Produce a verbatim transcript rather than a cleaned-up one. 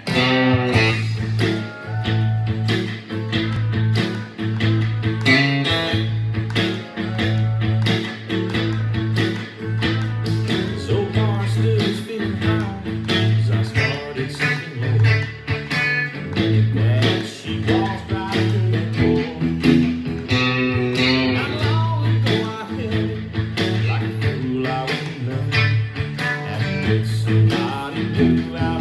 So far still spinning high as I started sinking low. And as she walks right through that door, not long ago I held it like a fool I wouldn't know. After with somebody new out